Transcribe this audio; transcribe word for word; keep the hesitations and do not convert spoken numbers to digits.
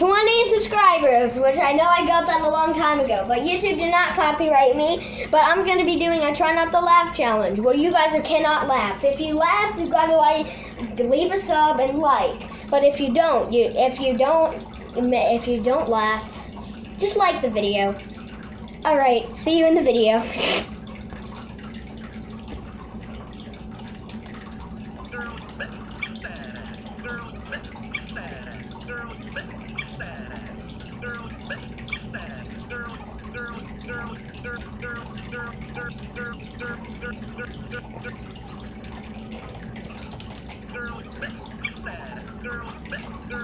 twenty subscribers, which I know I got that a long time ago, but YouTube did not copyright me. But I'm going to be doing a try not to laugh challenge where you guys are, cannot laugh. If you laugh, you've got to like leave a sub and like. But if you don't, you if you don't if you don't laugh, just like the video. All right, see you in the video. Girl,